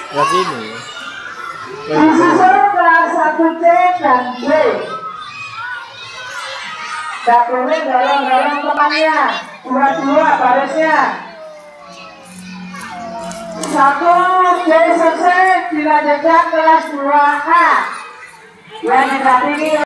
Ke sini. Disusul kelas 1C dan B. Satunya dorong-dorong temannya. Dua-dua barisnya. 1C selesai, dilanjutkan kelas 2A. Yang didampingi